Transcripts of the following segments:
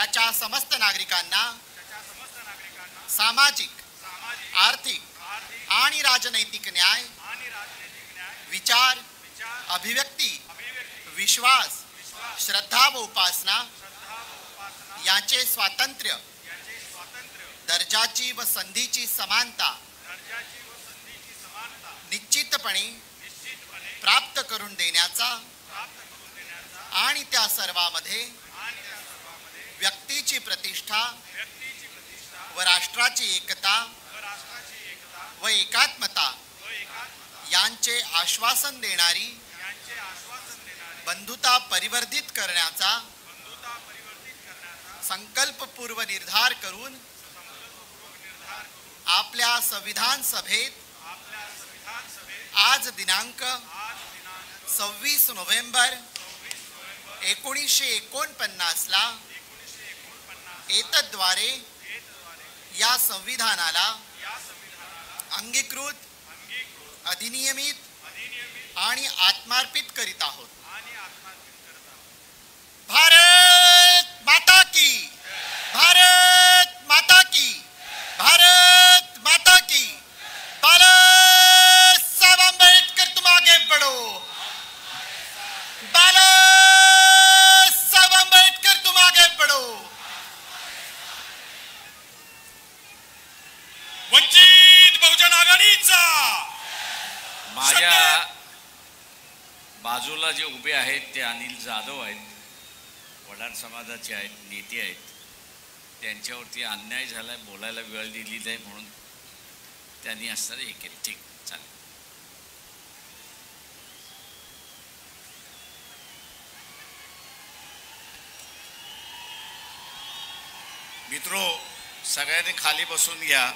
त्याच्या समस्त नागरिकांना सामाजिक, आर्थिक आणि राजनैतिक न्याय, विचार, अभिव्यक्ती, विश्वास, श्रद्धा व उपासना याचे स्वातंत्र्य, दर्जाची व संधीची समानता निश्चितपणे प्राप्त करून देण्याचा आणि त्या सर्वांमध्ये व्यक्तीची प्रतिष्ठा व राष्ट्राची एकता व एकात्मता यांचे आश्वासन देणारी बंधुता परिवर्धित करण्याचा संकल्पपूर्व निर्धार करून आपल्या संविधान सभेत आज दिनांक 26 नोव्हेंबर 1949 ला एतद्वारे या संविधानाला अंगीकृत, अधिनियमित आणि आत्मार्पित करीत आहोत. भारत माता की, भारत माता की, भारत माता की. बाला साहेब आंबेडकर तुम आगे बढ़ो. बाला साहेब आंबेडकर तुम आगे बढ़ो. वंचित बहुजन आघाडीचा. माझ्या बाजूला जे उभे आहेत ते अनिल जाधव आहेत, वडार समाजाचे आहेत, नेते आहेत. त्यांच्यावरती अन्याय झालाय, बोलायला वेळ दिली नाही म्हणून त्यांनी असताना हे केलं. ठीक, चालेल. मित्रो, सगळ्यांनी खाली बसून घ्या.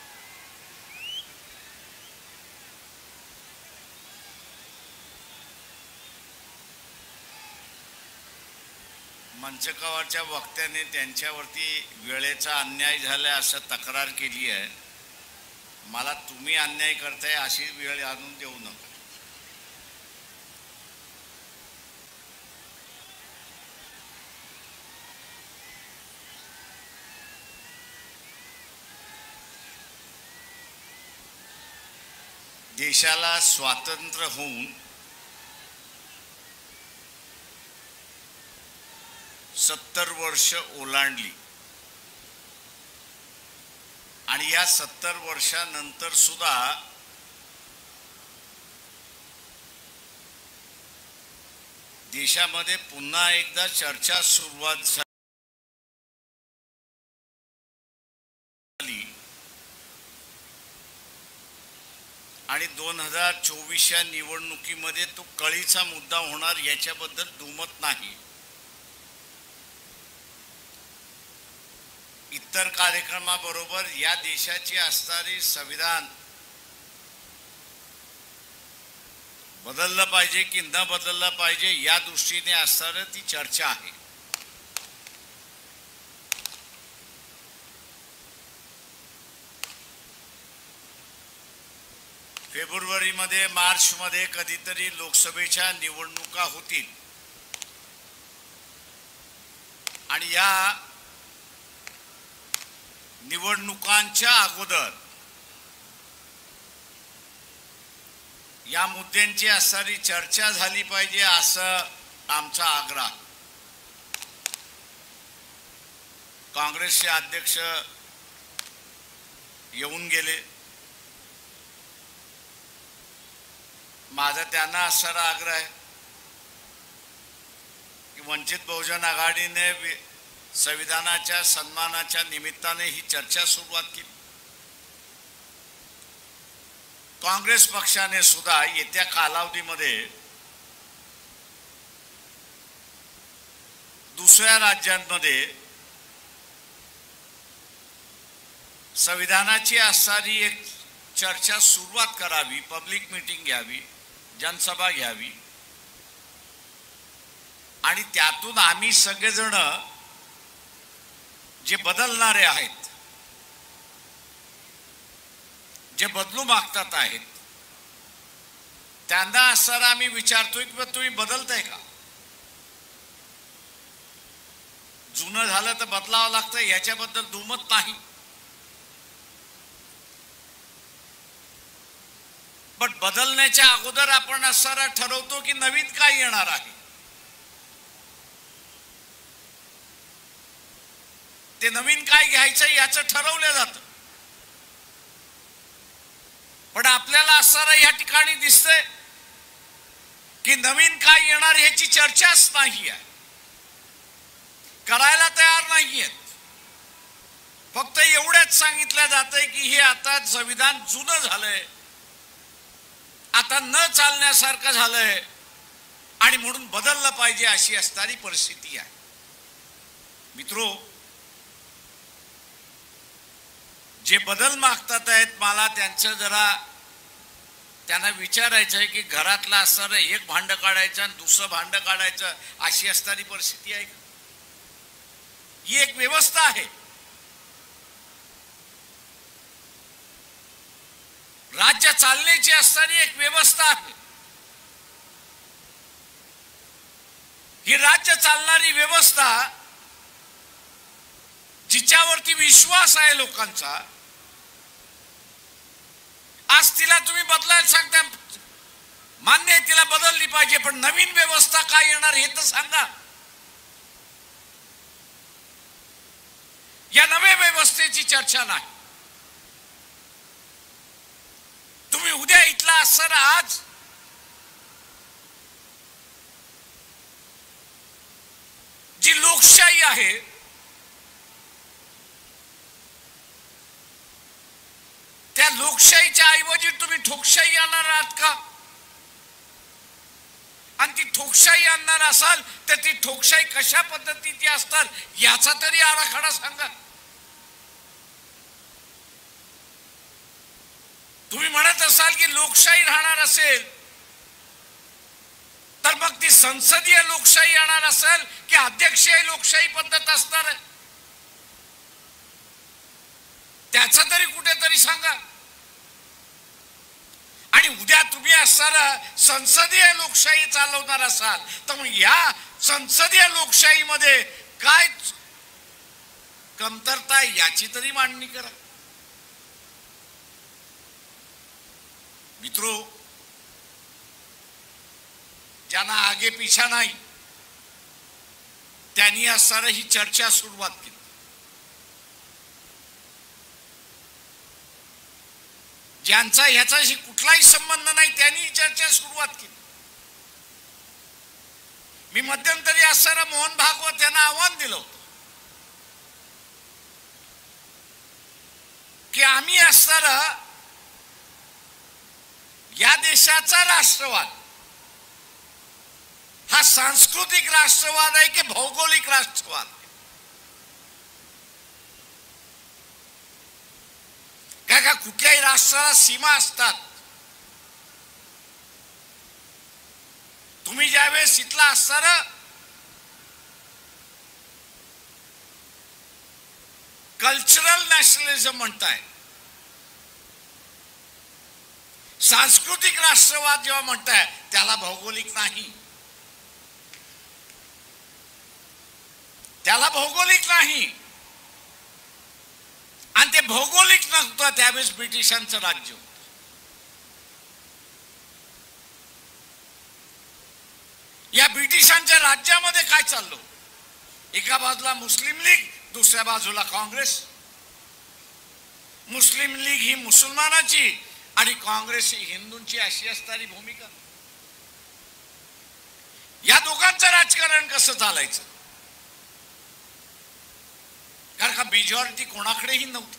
मंचकावरच्या वक्त्याने त्यांच्यावरती वेळेचा अन्याय झाला असं तक्रार केली आहे. मला तुम्ही अन्याय करताय अशी वेळ आणून देऊ नका. देशाला स्वातंत्र्य होऊन 70 वर्ष ओलांडली आणि या 70 वर्षानंतर सुद्धा देशामध्ये पुन्हा एकदा चर्चा सुरुवात झाली आणि 2024च्या निवडणुकीमध्ये तो कळीचा मुद्दा होणार याच्याबद्दल दुमत नाही. इतर कार्यक्रमाबरोबर या देशाची असणारी संविधान बदललं पाहिजे की न बदललं पाहिजे या दृष्टीने असणारी ती चर्चा आहे. फेब्रुवारीमध्ये, मार्चमध्ये कधीतरी लोकसभेच्या निवडणुका होतील आणि या निवडणुकांच्या अगोदर या मुद्द्यांची असणारी चर्चा झाली पाहिजे असं आमचा आग्रह. काँग्रेसचे अध्यक्ष येऊन गेले. माझा त्यांना असणारा आग्रह आहे की वंचित बहुजन आघाडीने संविधानाच्या सन्मानाच्या निमित्ताने ही चर्चा सुरुवात केली. काँग्रेस पक्षाने सुद्धा येत्या कालावधीमध्ये दुसऱ्या राज्यांमध्ये संविधानाची असणारी एक चर्चा सुरुवात करावी, पब्लिक मीटिंग घ्यावी, जनसभा घ्यावी आणि त्यातून आम्ही सगळेजण जे बदलणारे आहेत, जे बदलू मागतात आहेत, त्यांना असं आम्ही विचारतोय की तुम्ही बदलताय का? जुनं झालं तर बदलावं लागतं याच्याबद्दल दुमत नाही. पण बदलण्याच्या अगोदर आपण असं ठरवतो की नवीन काय येणार आहे. ते नवीन काय घ्यायचं याचं ठरवलं जातं. पण आपल्याला असं या ठिकाणी दिसतंय की नवीन काय येणार ह्याची चर्चाच नाही आहे, करायला तयार नाहीयेत. फक्त एवढंच सांगितलं जातंय की हे आता संविधान जुनं झालंय, आता न चालण्यासारखं झालंय आणि म्हणून बदललं पाहिजे अशी असणारी परिस्थिती आहे. मित्रो, जे बदल मागतात आहेत मला त्यांचं जरा त्यांना विचारायचं आहे की घरातलं असणारं एक भांडं काढायचं आणि दुसरं भांडं काढायचं अशी असणारी परिस्थिती आहे का? ही एक व्यवस्था आहे. राज्य चालण्याची असणारी एक व्यवस्था आहे. ही राज्य चालणारी व्यवस्था जिच्यावरती विश्वास आहे लोकांचा, आज तिला तुम्ही बदलायला सांगता. मान्य आहे तिला बदलली पाहिजे, पण नवीन व्यवस्था काय येणार हे तर सांगा. या नव्या व्यवस्थेची चर्चा नाही. तुम्ही उद्या इथला असणार आज जी लोकशाही आहे त्या लोकशाहीच्या ऐवजी तुम्ही ठोकशाही आणणार आहात का? आणि ती ठोकशाही आणणार असाल तर ती ठोकशाही कशा पद्धतीची असतात याचा तरी आराखडा सांगा. तुम्ही म्हणत असाल की लोकशाही राहणार असेल तर मग ती संसदीय लोकशाही आणणार असेल की अध्यक्षीय लोकशाही पद्धत असणार आहे त्याचं तरी कुठेतरी सांगा. आणि उद्या तुम्ही असणारा संसदीय लोकशाही चालवणार असाल तर मग या संसदीय लोकशाहीमध्ये काय कमतरता याची तरी मांडणी करा. मित्रो, ज्यांना आगे पिछा नाही त्यांनी असणारा ही चर्चा सुरुवात केली. ज्यांचा ह्याच्याशी कुठलाही संबंध नाही त्यांनी चर्चा सुरुवात केली. मी मध्यंतरी असणारा मोहन भागवत यांना आव्हान दिलं होतं की आम्ही असणारा या देशाचा राष्ट्रवाद हा सांस्कृतिक राष्ट्रवाद आहे की भौगोलिक राष्ट्रवाद? का कुठल्याही राष्ट्राला सीमा असतात. तुम्ही ज्यावेळेस इथला असणारा कल्चरल नॅशनलिझम म्हणताय, सांस्कृतिक राष्ट्रवाद जेव्हा म्हणताय त्याला भौगोलिक नाही, त्याला भौगोलिक नाही. आणि ते भौगोलिक नव्हतं त्यावेळेस ब्रिटिशांचं राज्य होतं. या ब्रिटिशांच्या राज्यामध्ये काय चाललं? एका बाजूला मुस्लिम लीग, दुसऱ्या बाजूला काँग्रेस. मुस्लिम लीग ही मुसलमानाची आणि काँग्रेस ही हिंदूंची अशी असणारी भूमिका. या दोघांचं राजकारण कसं चालायचं? कारण का मेजॉरिटी कोणाकडेही नव्हती.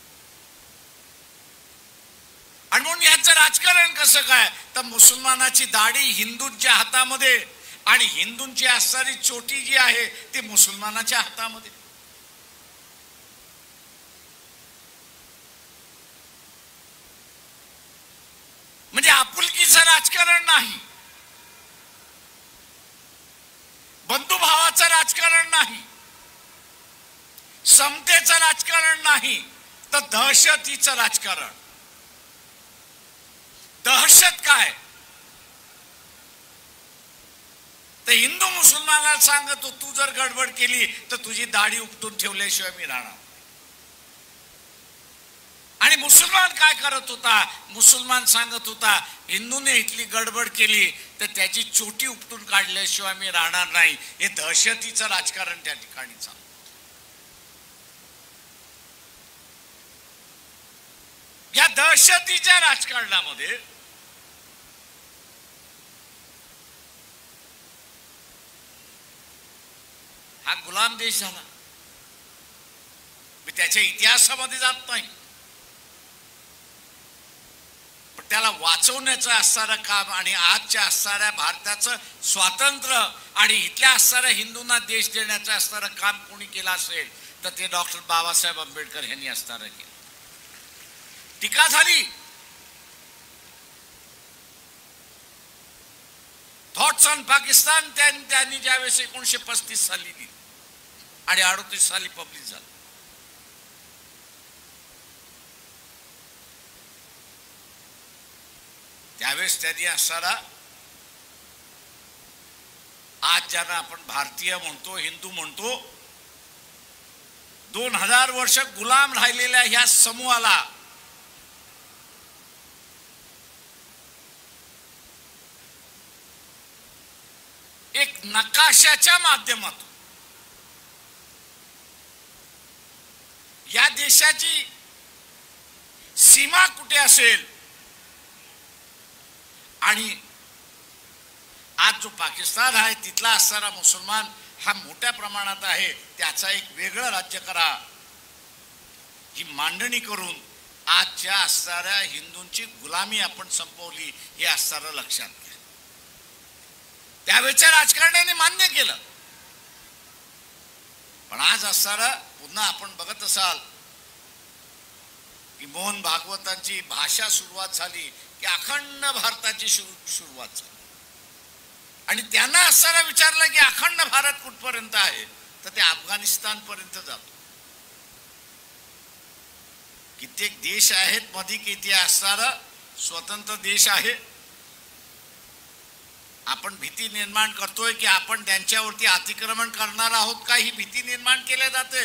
आणि म्हणून यांचं राजकारण कसं काय तर मुसलमानाची दाढी हिंदूंच्या हातामध्ये आणि हिंदूंची असणारी चोटी जी आहे ती मुसलमानाच्या हातामध्ये. म्हणजे आपुलकीचं राजकारण नाही, बंधुभावाचं राजकारण नाही, समतेचं राजकारण नाही, तर दहशतीचं राजकारण. दहशत काय? तर हिंदू मुसलमानाला सांगतो तू जर गडबड केली तर तुझी दाढी उपटून ठेवल्याशिवाय मी राहणार. आणि मुसलमान काय करत होता? मुसलमान सांगत होता हिंदूने इथली गडबड केली तर त्याची चोटी उपटून काढल्याशिवाय मी राहणार नाही. हे दहशतीचं राजकारण त्या ठिकाणी चालू. या दहशतीच्या राजकारणामध्ये हा गुलाम देश झाला. मी त्याच्या इतिहासामध्ये जात नाही, पण त्याला वाचवण्याचं असणारं काम आणि आजच्या असणाऱ्या भारताचं स्वातंत्र्य आणि इथल्या असणाऱ्या हिंदूंना देश देण्याचं असणारं काम कोणी केलं असेल तर ते डॉक्टर बाबासाहेब आंबेडकर यांनी असणारं केलं. टीका झाली, थॉट्स ऑन पाकिस्तान त्यांनी ज्यावेळेस 1935 साली दिली आणि 38 साली पब्लिश झालं. त्यावेळेस त्यांनी असणारा आज ज्यांना आपण भारतीय म्हणतो, हिंदू म्हणतो, 2000 वर्ष गुलाम राहिलेल्या ह्या समूहाला एक नकाशाच्या माध्यमातून या देशाची सीमा कुठे असेल आणि आज जो पाकिस्तान आहे तिथला असणारा मुसलमान हा मोठ्या प्रमाणात आहे, त्याचा एक वेगळं राज्य करा ही मांडणी करून आजच्या असणाऱ्या हिंदूंची गुलामी आपण संपवली हे असणारं लक्षात घ्या. त्यावेळेच्या राजकारण्याने मान्य केलं, पण आज असणारं पुन्हा आपण बघत असाल की मोहन भागवतांची भाषा सुरुवात झाली की अखंड भारताची सुरुवात झाली आणि त्यांना असणारा विचारलं की अखंड भारत कुठपर्यंत आहे तर ते अफगाणिस्तान पर्यंत जातो. कित्येक देश आहेत मध्ये की ते असणारा स्वतंत्र देश आहे. आपण भीती निर्माण करतोय की आपण त्यांच्यावरती अतिक्रमण करणार आहोत का, ही भीती निर्माण केली जाते.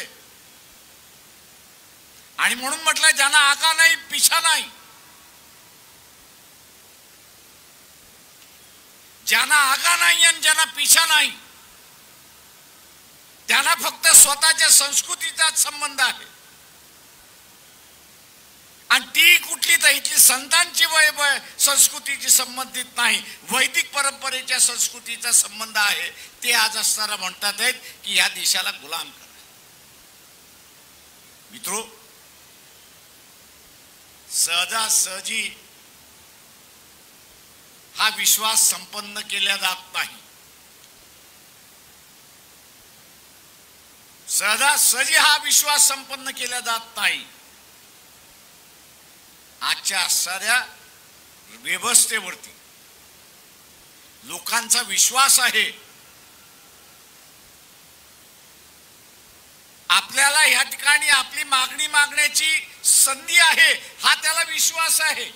आणि म्हणून म्हटलं ज्यांना आका नाही पिछा नाही, ज्यांना आगा नाही आणि ज्यांना पिछा नाही त्यांना फक्त स्वतःच्या संस्कृतीचाच संबंध आहे आणि ती कुठली तर इथली संतांची संस्कृतीची संबंधित नाही, वैदिक परंपरेच्या संस्कृतीचा संबंध आहे. ते आज असताना म्हणतात आहेत की या देशाला गुलाम करा. मित्रो, सहजासहजी हा विश्वास संपन्न केला जात नाही. सहजासहजी हा विश्वास संपन्न केला जात नाही. आजच्या असणाऱ्या व्यवस्थेवरती लोकांचा विश्वास आहे. आपल्याला या ठिकाणी आपली मागणी मागण्याची संधी आहे हा त्याला विश्वास आहे.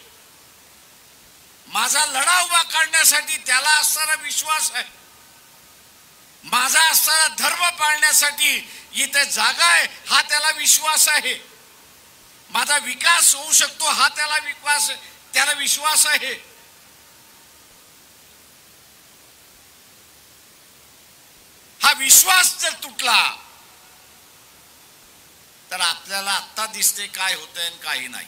माझा लढा उभा करण्यासाठी त्याला असणारा विश्वास आहे. माझा असणारा धर्म पाळण्यासाठी इथे जागा आहे हा त्याला विश्वास आहे. माझा विकास होऊ शकतो हा त्याला विश्वास आहे. हा विश्वास जर तुटला तर आपल्याला आता दिसते काय होतंय आणि काही नाही.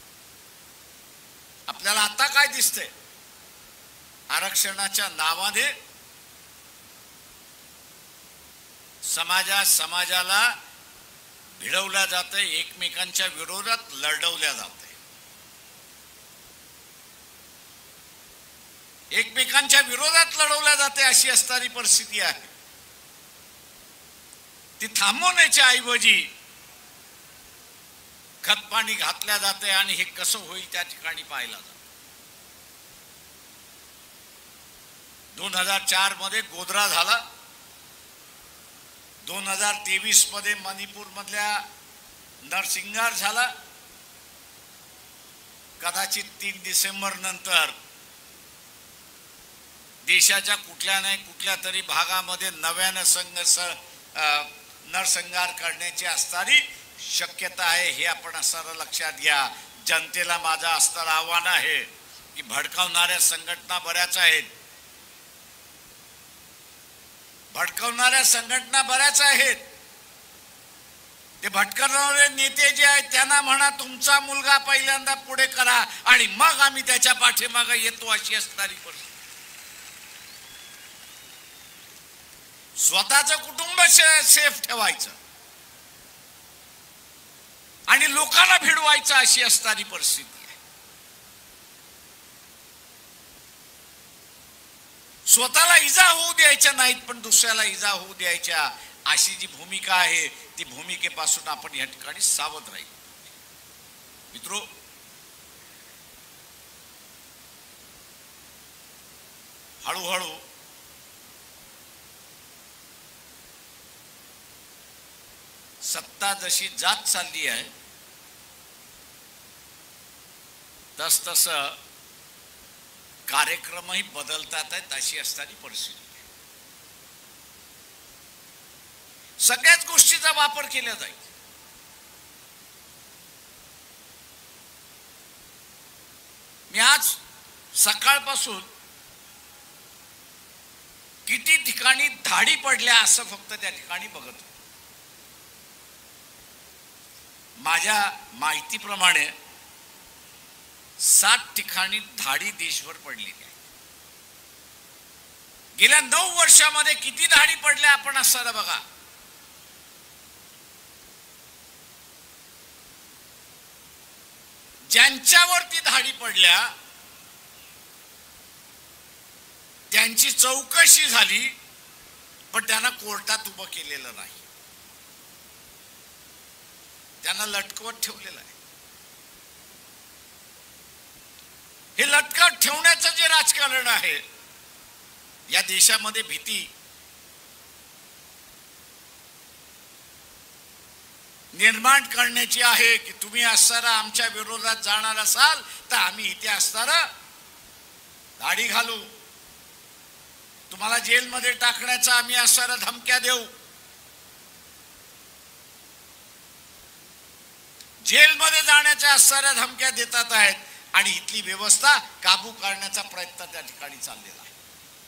आपल्याला आता काय दिसतंय? आरक्षणाच्या नावाने समाजाला भिडवल्या जाते, एकमेकांच्या विरोधात लढवल्या जाते, एकमेकांच्या विरोधात लढवल्या जाते अशी असणारी परिस्थिती आहे. ती थांबवण्याच्या ऐवजी खतपाणी घातल्या जाते आणि हे कसं होईल त्या ठिकाणी पाहिला जातं. 2004 मध्ये गोधरा झाला, 2023 मध्ये मणिपूर मधल्या नरसिंगार झाला. कदाचित 3 डिसेंबर नंतर देशाच्या कुठल्या नाही कुठल्या तरी भागामध्ये नव्यानं नरसंहार करण्याची असणारी शक्यता आहे, हे आपण असणारं लक्षात घ्या. जनतेला माझं असणारं आव्हान आहे की भडकावणाऱ्या संघटना बऱ्याच आहेत, भडकवणाऱ्या संघटना बऱ्याच आहेत. ते भटकवणारे नेते जे आहेत त्यांना म्हणा तुमचा मुलगा पहिल्यांदा पुढे करा आणि मग आम्ही त्याच्या पाठीमागे येतो, अशी असणारी परिस्थिती. स्वतःचं कुटुंब सेफ ठेवायचं आणि लोकांना भिडवायचं, अशी असणारी परिस्थिती आहे. स्वतःला इजा होऊ द्यायच्या नाहीत पण दुसऱ्याला इजा होऊ द्यायच्या, अशी जी भूमिका आहे ती भूमिकेपासून आपण या ठिकाणी सावध राहील. मित्रो, हळूहळू सत्ता जशी जात चालली आहे तस कार्यक्रमही बदलतात आहेत, अशी असणारी परिस्थिती. सगळ्याच गोष्टीचा वापर केला जाईल. मी आज सकाळपासून किती ठिकाणी धाडी पडल्या असं फक्त त्या ठिकाणी बघत होतो. माझ्या माहितीप्रमाणे 7 ठिकाणी धाडी देशभर पडलेली आहे. गेल्या 9 वर्षामध्ये किती धाडी पडल्या आपण असं बघा. ज्यांच्यावरती धाडी पडल्या त्यांची चौकशी झाली पण त्यांना कोर्टात उभं केलेलं नाही, त्यांना लटकवत ठेवलेलं आहे. हे लटकवत ठेवण्याचं जे राजकारण आहे या देशामध्ये भीती निर्माण करण्याची आहे की तुम्ही असणारा आमच्या विरोधात जाणार असाल तर आम्ही इथे असणारा दाढी घालू, तुम्हाला जेलमध्ये टाकण्याचा आम्ही असणारा धमक्या देऊ. जेलमध्ये जाण्याच्या असणाऱ्या धमक्या देतात आहेत आणि इथली व्यवस्था काबू करण्याचा प्रयत्न त्या ठिकाणी चाललेला आहे.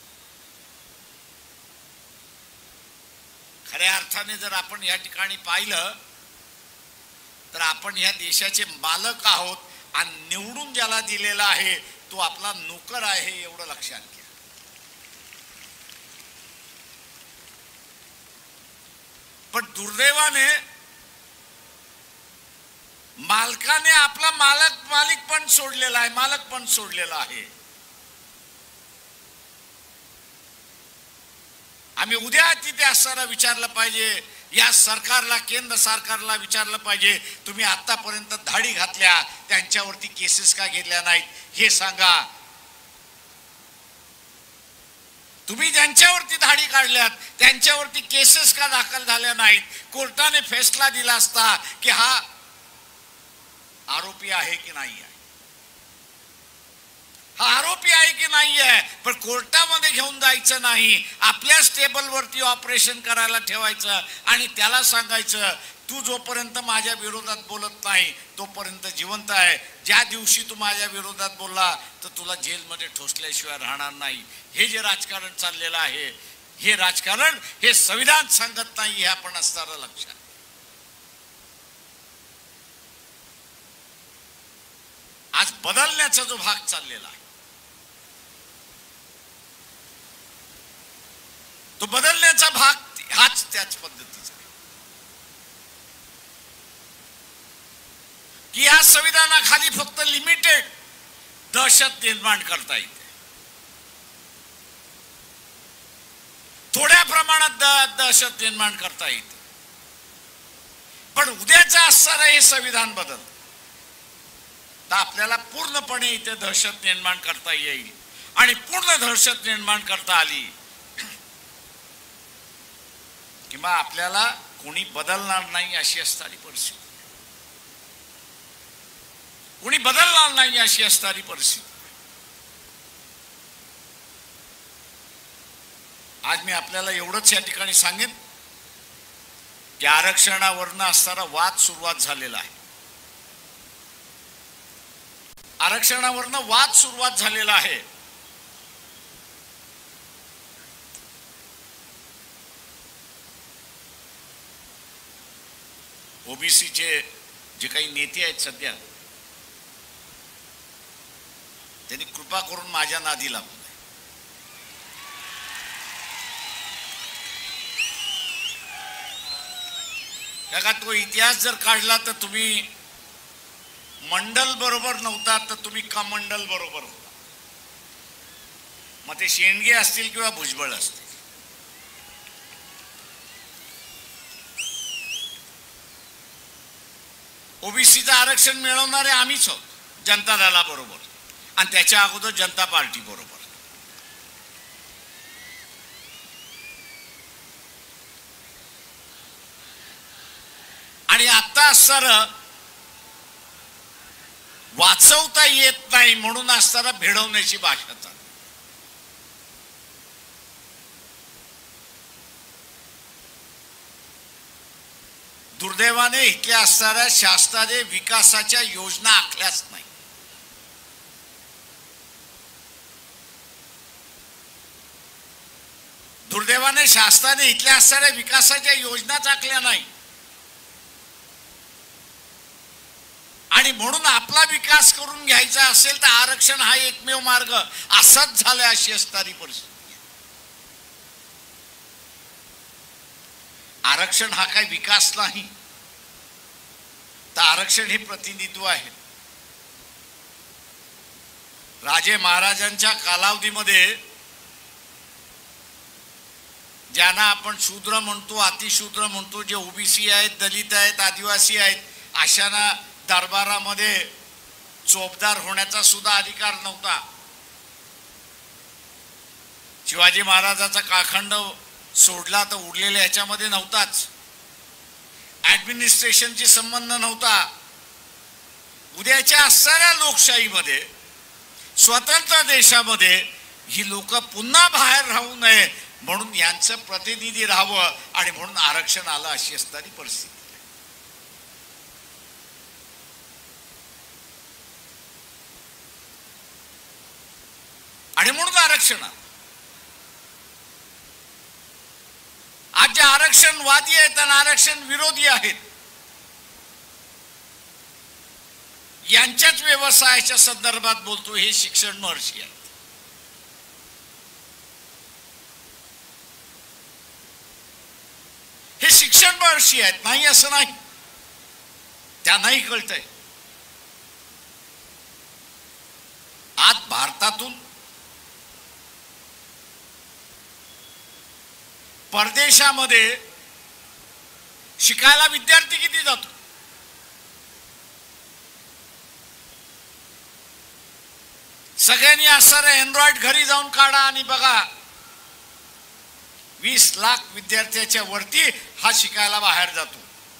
खऱ्या अर्थाने जर आपण या ठिकाणी पाहिलं तर आपण या देशाचे मालक आहोत आणि निवडून ज्याला दिलेला आहे तो आपला नोकर आहे, एवढं लक्षात घ्या. पण दुर्दैवाने मालकाने आपला मालिक पण सोडलेला आहे, मालक पण सोडलेला आहे. आम्ही उद्या तिथे असताना विचारलं पाहिजे, या सरकारला, केंद्र सरकारला विचारलं पाहिजे, तुम्ही आतापर्यंत धाडी घातल्या त्यांच्यावरती केसेस का घेतल्या नाहीत हे सांगा. तुम्ही ज्यांच्यावरती धाडी काढल्यात त्यांच्यावरती केसेस का दाखल झाल्या नाहीत. कोर्टाने फैसला दिला असता की हा आरोपी आहे की नाही आहे, हा आरोपी आहे की नाही आहे, पण कोर्टामध्ये घेऊन जायचं नाही, आपल्याच टेबलवरती ऑपरेशन करायला ठेवायचं आणि त्याला सांगायचं तू जोपर्यंत माझ्या विरोधात बोलत नाही तोपर्यंत जिवंत आहे, ज्या दिवशी तू माझ्या विरोधात बोलला तर तुला जेलमध्ये ठोसल्याशिवाय राहणार नाही. हे जे राजकारण चाललेलं आहे हे राजकारण हे संविधान सांगत नाही, हे आपण असणारं लक्षात. आज बदलण्याचा जो भाग चाललेला आहे तो बदलण्याचा भाग हाच त्याच पद्धतीचा आहे की या संविधानाखाली फक्त लिमिटेड दहशत निर्माण करता येते, थोड्या प्रमाणात दहशत निर्माण करता येते. पण उद्याचं असणारं हे संविधान बदल तर आपल्याला पूर्णपणे इथे दहशत निर्माण करता येईल आणि पूर्ण दहशत निर्माण करता आली किंवा आपल्याला कोणी बदलणार नाही अशी असणारी परिस्थिती, कोणी बदलणार नाही अशी असणारी परिस्थिती. आज मी आपल्याला एवढंच या ठिकाणी सांगेन की आरक्षणावरनं असणारा वाद सुरुवात झालेला आहे. आरक्षणावरनं वाद सुरुवात झालेला आहे. ओबीसीचे जे काही नेते आहेत सध्या, त्यांनी कृपा करून माझ्या नादी लागू नये. का तो इतिहास जर काढला तर तुम्ही मंडल बरोबर नव्हता तर तुम्ही कमंडल बरोबर होता. मग ते शेंडगे असतील किंवा भुजबळ असतील. ओबीसीचं आरक्षण मिळवणारे आम्हीच आहोत जनता दलाबरोबर आणि त्याच्या अगोदर जनता पार्टी बरोबर. आणि आता असणारं वाचवता येत नाही म्हणून असणारा भिडवण्याची भाषा चालू. दुर्दैवाने इथल्या असणाऱ्या शासनाने विकासाच्या योजना आखल्याच नाही. दुर्दैवाने शासनाने इथल्या असणाऱ्या विकासाच्या योजनाच आखल्या नाही. आणि म्हणून आपला विकास करून घ्यायचा असेल तर आरक्षण हा एकमेव मार्ग असाच झालाय अशी असणारी परिस्थिती. आरक्षण हा काही विकास नाही तर आरक्षण हे प्रतिनिधित्व आहे. राजे महाराजांच्या कालावधीमध्ये ज्यांना आपण शूद्र म्हणतो, अतिशूद्र म्हणतो, जे ओबीसी आहेत, दलित आहेत, आदिवासी आहेत, अशांना दरबारामध्ये चोपदार होण्याचा सुद्धा अधिकार नव्हता. शिवाजी महाराजाचा कालखंड सोडला तर उरलेल्या ह्याच्यामध्ये नव्हताच. ऍडमिनिस्ट्रेशनशी संबंध नव्हता. उद्याच्या असणाऱ्या लोकशाहीमध्ये, स्वतंत्र देशामध्ये ही लोक पुन्हा बाहेर राहू नये म्हणून यांचं प्रतिनिधी राहावं आणि म्हणून आरक्षण आलं अशी असणारी परिस्थिती. आणि म्हणून आरक्षण आज जे आरक्षणवादी आहेत आणि आरक्षण विरोधी आहेत यांच्याच व्यवसायाच्या संदर्भात बोलतो. हे शिक्षण महर्षी आहेत. हे शिक्षण महर्षी आहेत, नाही असं नाही. त्यांनाही कळतंय आज भारतातून परदेशामध्ये शिकायला विद्यार्थी किती जातो. सगळ्यांनी असणारे अँड्रॉइड घरी जाऊन काढा आणि बघा 20 लाख विद्यार्थ्याच्या वरती हा शिकायला बाहेर जातो.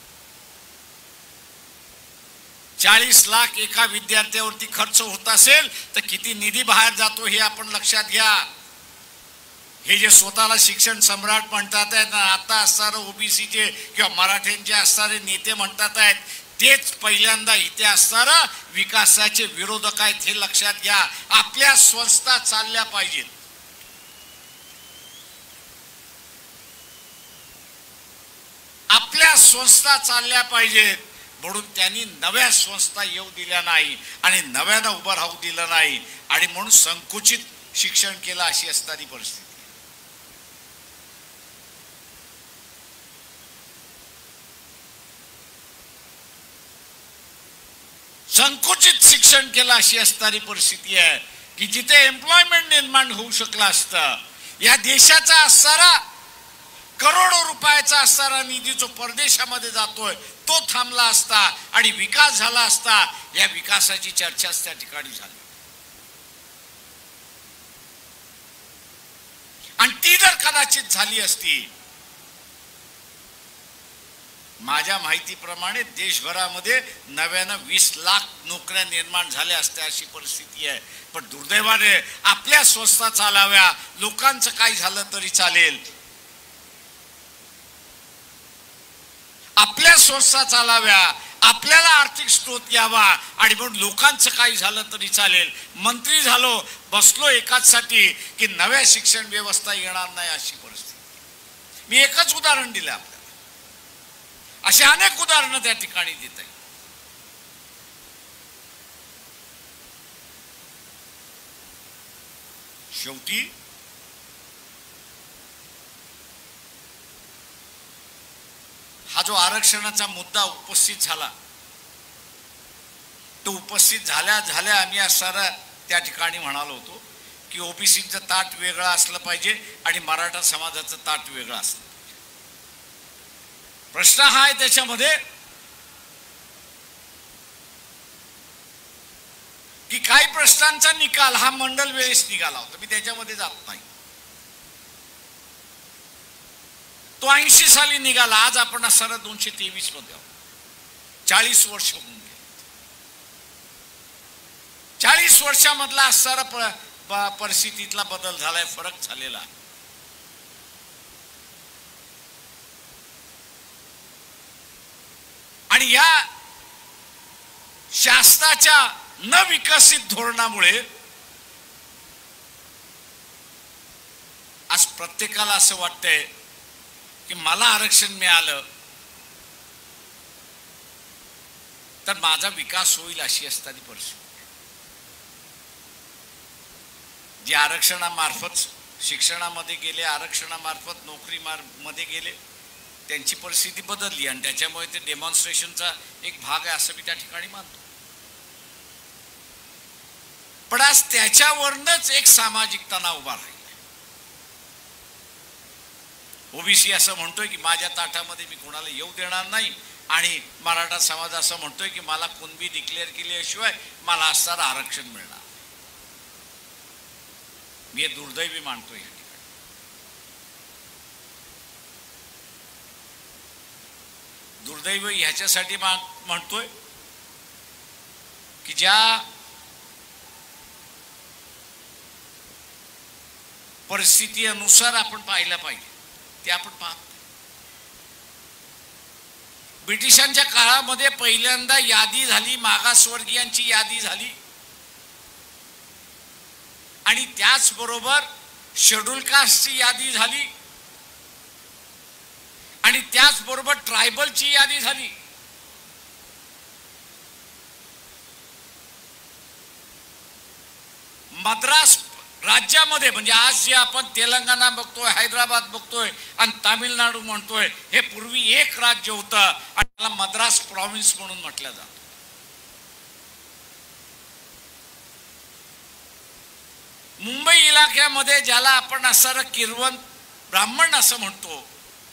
40 लाख एका विद्यार्थ्यावरती खर्च होत असेल तर किती निधी बाहेर जातो हे आपण लक्षात घ्या. हे जे स्वतःला शिक्षण सम्राट म्हणतात आहेत, आता असणारे ओबीसीचे किंवा मराठ्यांचे असणारे नेते म्हणतात आहेत, तेच पहिल्यांदा इथे असणारा विकासाचे विरोधक आहेत हे लक्षात घ्या. आपल्या संस्था चालल्या पाहिजेत. आपल्या संस्था चालल्या पाहिजेत म्हणून त्यांनी नव्या संस्था येऊ दिल्या नाही आणि नव्यानं उभं राहू दिलं नाही आणि म्हणून संकुचित शिक्षण केलं अशी असणारी परिस्थिती. संकुचित शिक्षण केलं अशी असणारी परिस्थिती आहे की जिथे एम्प्लॉयमेंट निर्माण होऊ शकला असतं. या देशाचा असणारा करोडो रुपयाचा असणारा निधी जो परदेशामध्ये जातोय तो थांबला असता आणि विकास झाला असता. या विकासाची चर्चाच त्या ठिकाणी झाली आणि ती जर कदाचित झाली असती माझ्या माहितीप्रमाणे देशभरामध्ये नव्यानं 20 लाख नोकऱ्या निर्माण झाल्या असत्या अशी परिस्थिती आहे. पण दुर्दैवाने आपल्या संस्था चालाव्या, लोकांचं काही झालं तरी चालेल, आपल्या संस्था चालाव्या, आपल्याला आर्थिक स्रोत यावा आणि म्हणून लोकांचं काही झालं तरी चालेल. मंत्री झालो, बसलो एकाचसाठी की नव्या शिक्षण व्यवस्था येणार नाही अशी परिस्थिती. मी एकच उदाहरण दिलं आपल्याला, असे अनेक उदाहरणं त्या ठिकाणी देत आहे. शेवटी हा जो आरक्षणाचा मुद्दा उपस्थित झाला, तो उपस्थित झाल्या झाल्या आम्ही असणारा त्या ठिकाणी म्हणालो होतो की ओबीसीचं ताट वेगळं असलं पाहिजे आणि मराठा समाजाचं ताट वेगळं असलं पाहिजे. प्रश्न हा आहे त्याच्यामध्ये की काही प्रश्नांचा निकाल हा मंडल वेळेस निघाला होता, मी त्याच्यामध्ये जात नाही. तो 80 साली निघाला, आज आपण असणारा 223 मध्ये आहोत. 40 वर्ष होऊन गेले. 40 वर्षामधला असणारा परिस्थितीतला बदल झालाय, फरक झालेला. आणि या शासनाच्या न विकसित धोरणामुळे आज प्रत्येकाला असं वाटतंय की मला आरक्षण मिळालं तर माझा विकास होईल अशी असणारी परिस्थिती. जे आरक्षणामार्फत शिक्षणामध्ये गेले, आरक्षणामार्फत नोकरीमध्ये गेले, त्यांची परिस्थिती बदलली आणि त्याच्यामुळे ते डेमॉन्स्ट्रेशनचा एक भाग आहे असं मी त्या ठिकाणी मानतो. पण आज त्याच्यावरच एक सामाजिक तणाव उभा राहिला. ओबीसी असं म्हणतोय की माझ्या ताटामध्ये मी कोणाला येऊ देणार नाही आणि मराठा समाज असं म्हणतोय की मला कुणबी डिक्लेअर केल्याशिवाय मला असणारं आरक्षण मिळणार. मी हे दुर्दैवी मानतोय. या ठिकाणी दुर्दैव ह्याच्यासाठी म्हणतोय की ज्या परिस्थिती अनुसार आपण पाहिलं पाहिजे ते आपण पाहतो. ब्रिटिशांच्या काळामध्ये पहिल्यांदा यादी झाली, मागासवर्गीयांची यादी झाली आणि त्याचबरोबर शेड्यूल कास्टची यादी झाली आणि त्याचबरोबर ट्रायबलची यादी झाली. मद्रास राज्यामध्ये म्हणजे आज जे आपण तेलंगणा बघतोय, हैदराबाद बघतोय आणि तामिळनाडू म्हणतोय, हे पूर्वी एक राज्य होतं आणि त्याला मद्रास प्रॉव्हिन्स म्हणून म्हटलं जातं. मुंबई इलाक्यामध्ये ज्याला आपण असणारं किरवण ब्राह्मण असं म्हणतो,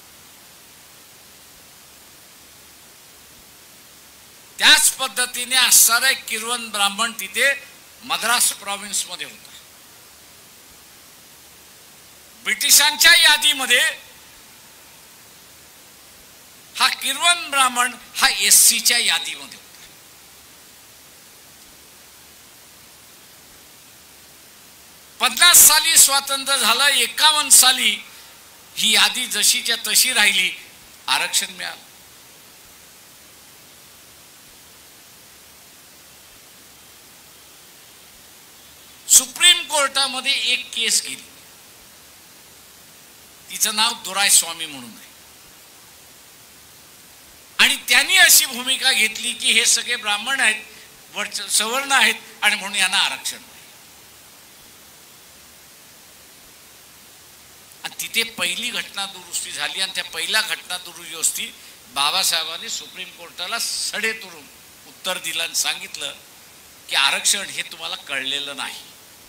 त्याच पद्धतीने असणारं किरवण ब्राह्मण तिथे मद्रास प्रॉव्हिन्स मध्ये होता. ब्रिटिशांच्या यादीमध्ये हा किरवण ब्राह्मण हा एससीच्या यादीमध्ये होता. पन्नास साली स्वातंत्र्य झालं, 51 साली ही यादी जशीच्या तशी राहिली, आरक्षण मिळालं. सुप्रीम कोर्टामध्ये एक केस गेली, तिचं नाव दोरायस्वामी म्हणून आहे आणि त्यांनी अशी भूमिका घेतली की हे सगळे ब्राह्मण आहेत, सवर्ण आहेत आणि म्हणून यांना आरक्षण नाही. आणि तिथे पहिली घटना दुरुस्ती झाली आणि त्या पहिल्या घटना दुरुस्ती बाबासाहेबांनी सुप्रीम कोर्टाला सडेतोडून उत्तर दिलं आणि सांगितलं की आरक्षण हे तुम्हाला कळलेलं नाही.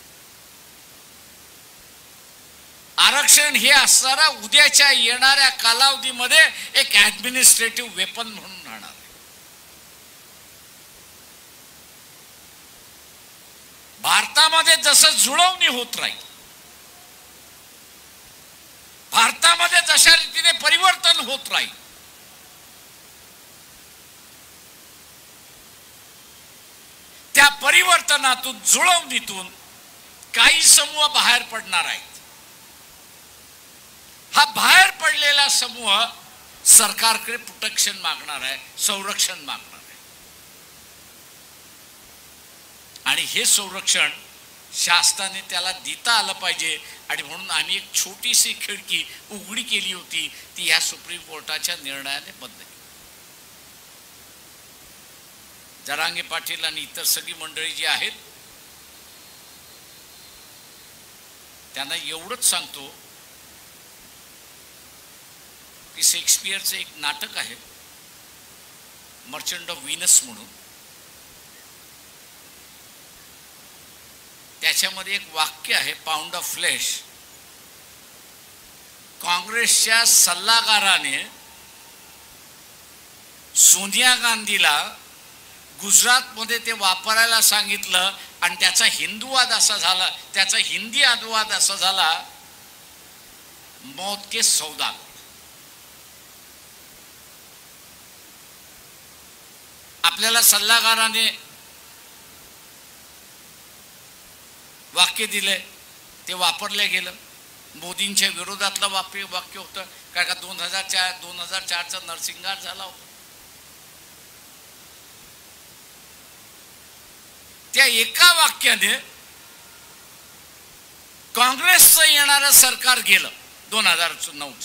आरक्षण हे असणारा उद्याच्या येणाऱ्या कालावधीमध्ये एक ऍडमिनिस्ट्रेटिव्ह वेपन म्हणून राहणार. भारतामध्ये जसं जुळवणी होत राहील, भारतामध्ये जशा रीतीने परिवर्तन होत राहील, परिवर्तनातून जुळवणीतून काही समूह बाहेर पडणार आहेत. हा बाहेर पडलेला समूह सरकारकडे प्रोटेक्शन मागणार आहे, संरक्षण मागणार आहे. आणि हे संरक्षण शासनाने त्याला देता आलं पाहिजे. आणि म्हणून आम्ही एक छोटीशी खिडकी उघडी केली होती, ती या सुप्रीम कोर्टाच्या निर्णयाने बंद केली. जरांगे पाटील आणि इतर सगळी मंडळी जी आहेत त्यांना एवढंच सांगतो की शेक्सपियरचं एक नाटक आहे मर्चंट ऑफ व्हीनस म्हणून. त्याच्यामध्ये एक वाक्य आहे, पाऊंड ऑफ फ्लेश. काँग्रेसच्या सल्लागाराने सोनिया गांधीला गुजरातमध्ये ते वापरायला सांगितलं आणि त्याचा हिंदूवाद असा झाला, त्याचा हिंदी अनुवाद असा झाला, मौत के सौदा. आपल्याला सल्लागाराने वाक्य दिले, ते वापरले गेलं. मोदींच्या विरोधातलं वाक्य होतं, कारण का 2004चा नरसिंहार झाला होता. त्या एका वाक्याने काँग्रेसचं येणारं सरकार गेलं 2009चं.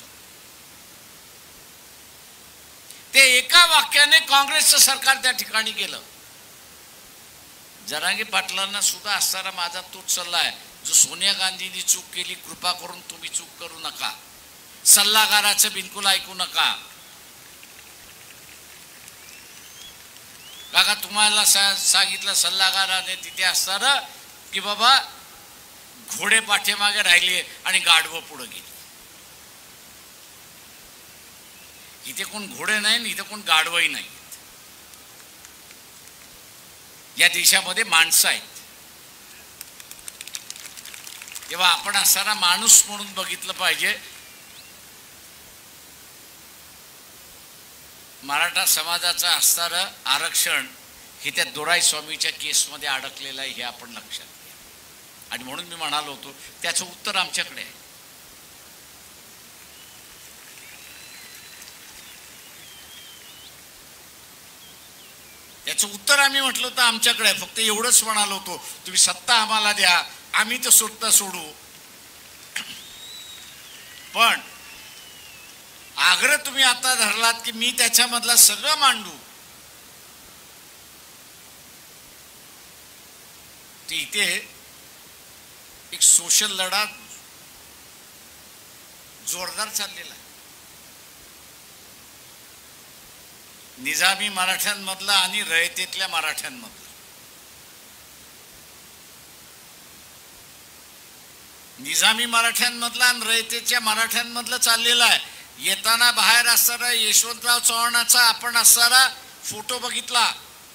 ते एका वाक्याने काँग्रेसचं सरकार त्या ठिकाणी गेलं. जरांगे पाटलांना सुद्धा असणारा माझा तोच सल्ला आहे, जो सोनिया गांधींनी चूक केली, कृपा करून तुम्ही चूक करू नका. सल्लागाराचं बिलकुल ऐकू नका. काका तुम्हाला सांगितलं सल्लागाराने तिथे असताना की बाबा घोडे पाठीमागे राहिले आणि गाढवं पुढे गेली. इथे कोण घोडे नाही, इथे कोण गाढवही नाही. या देशामध्ये माणसं आहेत. तेव्हा आपण असणारा माणूस म्हणून बघितलं पाहिजे. मराठा समाजाचं असणारं आरक्षण हे त्या दोराई स्वामीच्या केसमध्ये अडकलेलं आहे, हे आपण लक्षात घ्या. आणि म्हणून मी म्हणालो होतो त्याचं उत्तर आमच्याकडे आहे. याचं उत्तर आम्ही म्हटलं होतं आमच्याकडे आहे. फक्त एवढंच म्हणालो होतो, तुम्ही सत्ता आम्हाला द्या, आम्ही तर सुटता सोडू. पण आग्रह तुम्ही आता धरलात की मी त्याच्यामधला सगळं मांडू, ते इथे एक सोशल लढा जोरदार चाललेला आहे. निजामी मराठ्यांमधला आणि रयतेतल्या मराठ्यांमधला. निजामी मराठ्यांमधला आणि रयतेच्या मराठ्यांमधलं चाललेलं आहे. येताना बाहेर असणारा यशवंतराव चव्हाणाचा आपण असणारा फोटो बघितला.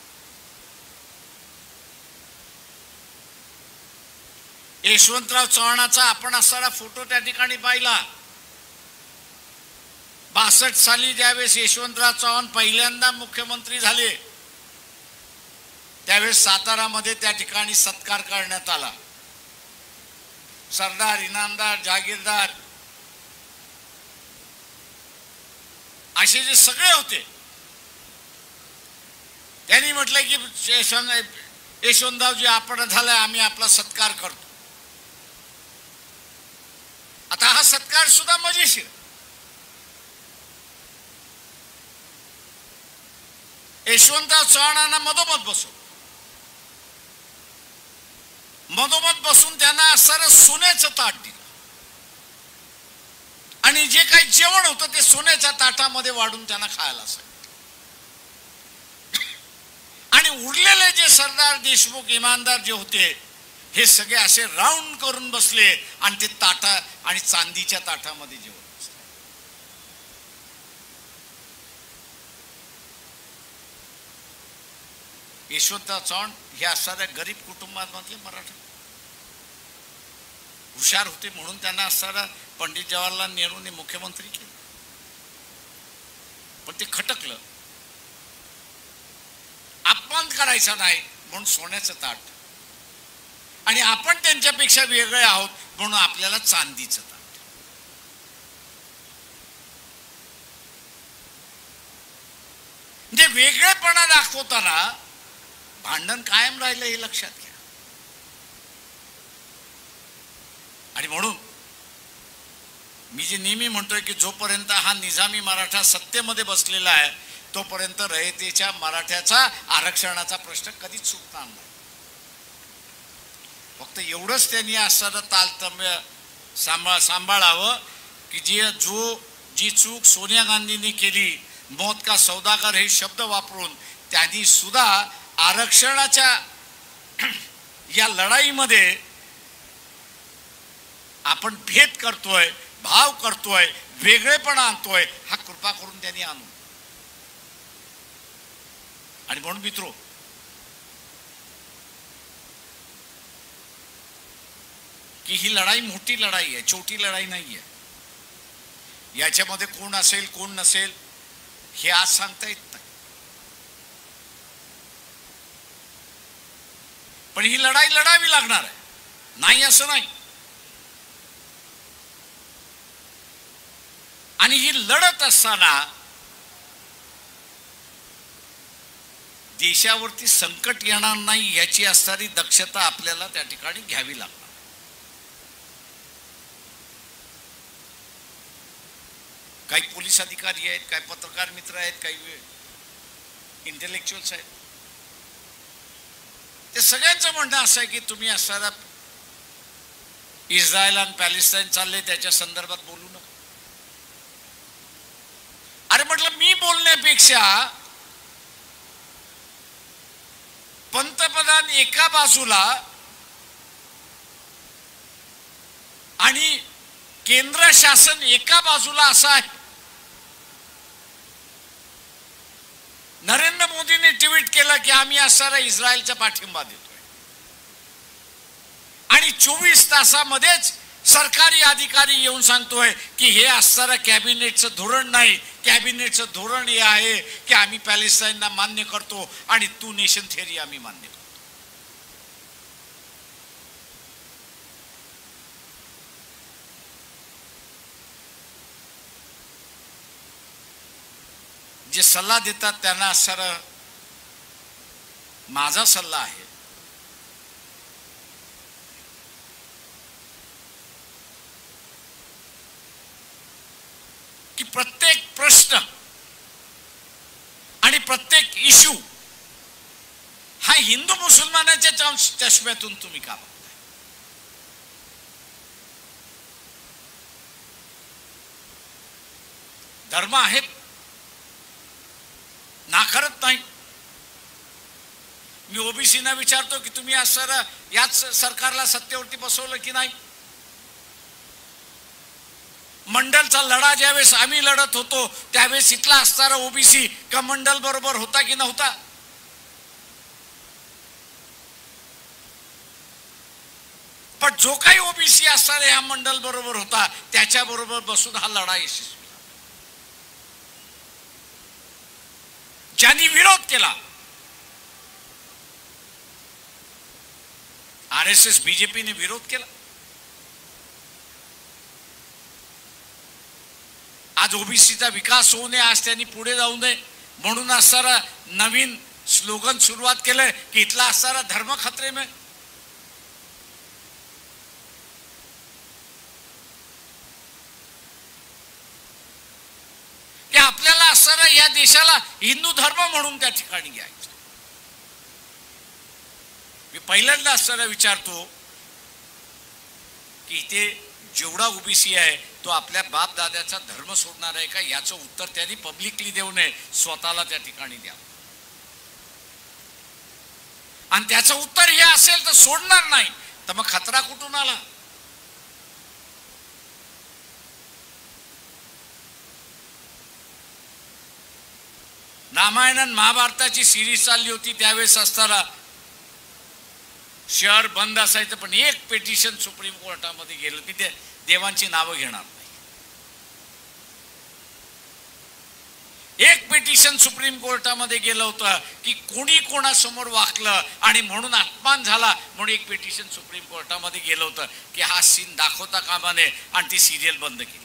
यशवंतराव चव्हाणाचा आपण असणारा फोटो त्या ठिकाणी पाहिला. 62 साली ज्यावेळेस यशवंतराव चव्हाण पहिल्यांदा मुख्यमंत्री झाले त्यावेळेस सातारामध्ये त्या ठिकाणी सत्कार करण्यात आला. सरदार, इनामदार, जागीरदार असे जे सगळे होते त्यांनी म्हटलं की यशवंतरावजी आपण झालाय, आम्ही आपला सत्कार करतो. आता हा सत्कार सुद्धा मजेशीर. यशवंतराव चव्हाणांना मधोमध बसवलं. मधोमध बसून त्यांना असणारं सोन्याचं ताट दिलं आणि जे काही जेवण होतं ते सोन्याच्या ताटामध्ये वाढून त्यांना खायला सांगितलं. आणि उरलेले जे सरदार, देशमुख, इमानदार जे होते हे सगळे असे राऊंड करून बसले आणि ते ताटा आणि चांदीच्या ताटामध्ये जेवण बसले. यशवंतराव चव्हाण हे असणाऱ्या गरीब कुटुंबांमधले मराठा, हुशार होते म्हणून त्यांना असणारा पंडित जवाहरलाल नेहरूंनी मुख्यमंत्री केलं. पण ते खटकलं. अपमान करायचा नाही, म्हणून सोन्याचं ताट, आणि आपण त्यांच्यापेक्षा वेगळे आहोत म्हणून आपल्याला चांदीचं ताट. म्हणजे वेगळेपणा दाखवताना भांडण कायम राहिलं हे लक्षात घ्या. आणि म्हणून मी जे नेहमी म्हणतोय की जोपर्यंत हा निजामी मराठा सत्तेमध्ये बसलेला आहे तोपर्यंत रयतेच्या मराठ्याचा आरक्षणाचा प्रश्न कधीच सुटणार नाही. फक्त एवढंच त्यांनी असताना तालतम्य सांभाळावं की जी चूक सोनिया गांधींनी केली, मौत का सौदागर हे शब्द वापरून त्यांनी सुद्धा आरक्षणाच्या या लढाईमध्ये आपण भेद करतोय, भाव करतोय, वेगळेपणा आणतोय, हा कृपा करून त्यांनी आणू. आणि म्हणून मित्रो, की ही लढाई मोठी लढाई आहे, छोटी लढाई नाही आहे. याच्यामध्ये कोण असेल कोण नसेल हे आज सांगता येत नाही, पण ही लढाई लढावी लागणार आहे, नाही असं नाही. आणि ही लढत असताना देशावरती संकट येणार नाही याची असणारी दक्षता आपल्याला त्या ठिकाणी घ्यावी लागणार. काही पोलीस अधिकारी आहेत, काही पत्रकार मित्र आहेत, काही इंटेलेक्च्युअल्स आहेत. ते सगळ्यांचं म्हणणं असं आहे की तुम्ही असणारा इस्रायल आणि पॅलेस्टाईन चालले त्याच्या संदर्भात बोलू नका. अरे म्हटलं, मी बोलण्यापेक्षा पंतप्रधान एका बाजूला आणि केंद्र शासन एका बाजूला असं आहे. नरेंद्र मोदींनी ट्विट केलं की आम्ही असणारा इस्रायलचा पाठिंबा देतोय, आणि 24 तासामध्येच सरकारी अधिकारी येऊन सांगतोय की हे असणारं कॅबिनेटचं धोरण नाही, कॅबिनेटचं धोरण हे आहे की आम्ही पॅलेस्टाईनला मान्य करतो आणि टू नेशन थिअरी आम्ही मान्य करतो. जे सल्ला देतात त्यांना असणारा माझा सल्ला आहे की प्रत्येक प्रश्न आणि प्रत्येक इश्यू हा हिंदू मुसलमानाच्या चष्म्यातून तुम्ही का बघताय? धर्म आहे, नाकारत नाही. मी ओबीसीना विचारतो की तुम्ही असणारा याच सरकारला सत्तेवरती बसवलं की नाही? मंडलचा लढा ज्यावेळेस आम्ही लढत होतो त्यावेळेस इथला असणारा ओबीसी का मंडल बरोबर होता की नव्हता? पण जो काही ओबीसी असणारा या मंडल बरोबर होता त्याच्या बरोबर बसून हा लढा यशस्वी. ज्यांनी विरोध केला, आरएसएस बीजेपीने विरोध केला. आज ओबीसीचा विकास होऊ नये, आज त्यांनी पुढे जाऊ नये म्हणून असणारा नवीन स्लोगन सुरुवात केलंय की इथला असणारा धर्म खतरे में. की आपल्याला असणारा या देशाला हिंदू धर्म म्हणून त्या ठिकाणी घ्यायचं. मी पहिल्यांदा असणारा विचारतो की इथे जेवढा ओबीसी आहे तो आपल्या बाप दाद्याचा धर्म सोडणार आहे का, याचं उत्तर त्यांनी पब्लिकली देऊ नये, स्वतःला त्या ठिकाणी द्या. आणि त्याचं उत्तर हे असेल तर सोडणार नाही, तर मग खतरा कुठून आला? रामायण आणि महाभारताची सिरीज चालली होती त्यावेळेस असताना शहर बंद असायचं, पण एक पिटिशन सुप्रीम कोर्टामध्ये गेलं. तिथे देवांची नावं घेणार नाही. एक पिटिशन सुप्रीम कोर्टामध्ये गेलं होतं की कोणी कोणासमोर वाकलं आणि म्हणून अपमान झाला म्हणून एक पिटिशन सुप्रीम कोर्टामध्ये गेलं होतं की हा सीन दाखवता कामा नये आणि ती सिरियल बंद केली.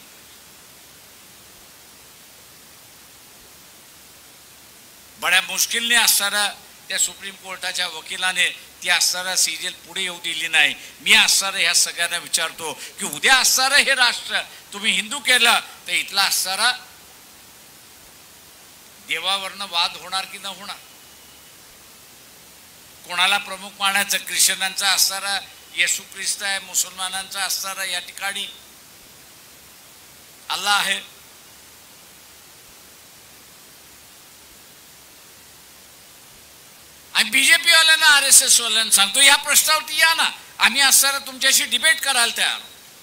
बड्या मुश्किलने असणाऱ्या त्या सुप्रीम कोर्टाच्या वकिलाने ती असणारा सिरियल पुढे येऊ दिली नाही. मी असणारं ह्या सगळ्यांना विचारतो की उद्या असणारं हे राष्ट्र तुम्ही हिंदू केलं तर इथला असणारा देवावरनं वाद होणार की न होणार? कोणाला प्रमुख मानायचं? ख्रिश्चनांचा असणारा येशू ख्रिस्त आहे, मुसलमानांचा असणारा या ठिकाणी अल्लाह आहे. आणि बीजेपी वाल्यांना RSS वाल्यांना सांगतो या प्रश्नावरती या ना, आम्ही असणारा तुमच्याशी डिबेट करायला तयार.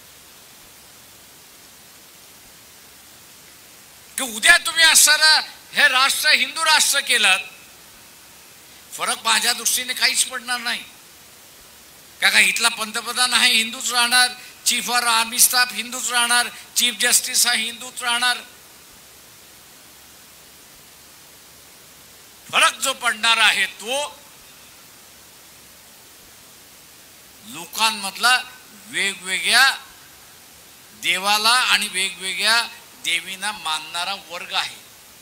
की उद्या तुम्ही असणारा हे राष्ट्र हिंदू राष्ट्र केलं, फरक माझ्या दृष्टीने काहीच पडणार नाही. का इथला पंतप्रधान आहे हिंदूच राहणार, चीफ ऑफ आर्मी स्टाफ हिंदूच राहणार, चीफ जस्टिस हा हिंदूच राहणार. फरक जो पडणार आहे तो लोकांमधला वेगवेगळ्या देवाला आणि वेगवेगळ्या देवींना मानणारा वर्ग आहे.